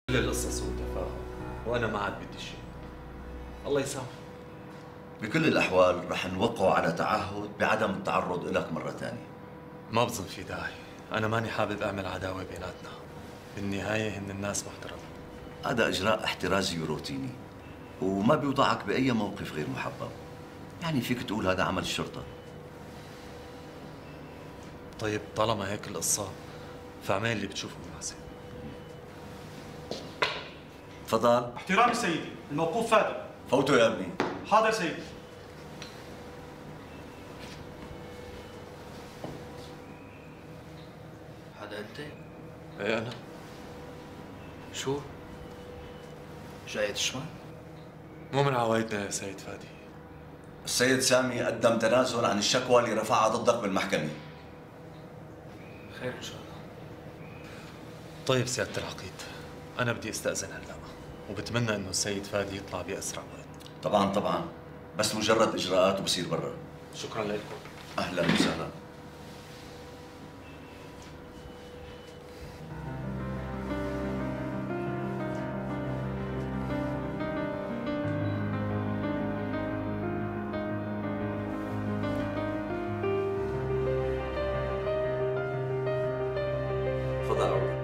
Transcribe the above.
كل القصة سوء تفاهم، وأنا ما عاد بدي شيء. الله يسامحك. بكل الأحوال رح نوقعوا على تعهد بعدم التعرض لك مرة ثانية. ما بظن في داعي، أنا ماني حابب أعمل عداوة بيناتنا. بالنهاية هن الناس محترمة. هذا إجراء احترازي وروتيني وما بيوضعك بأي موقف غير محبب. يعني فيك تقول هذا عمل الشرطة. طيب طالما هيك القصة فاعمل اللي بتشوفه مناسب. تفضل. احترامي سيدي، الموقوف فادي. فوتوا يا ابني. حاضر سيدي. هذا انت؟ إيه أنا؟ شو؟ جاي تشمل؟ مو من عوايدنا يا سيد فادي. السيد سامي قدم تنازل عن الشكوى اللي رفعها ضدك بالمحكمة. خير ان شاء الله. طيب سيادة العقيد، أنا بدي أستأذن هلأ، وبتمنى إنه السيد فادي يطلع بأسرع وقت. طبعا طبعا، بس مجرد إجراءات وبصير برا. شكرا لكم. أهلا وسهلا. تفضل.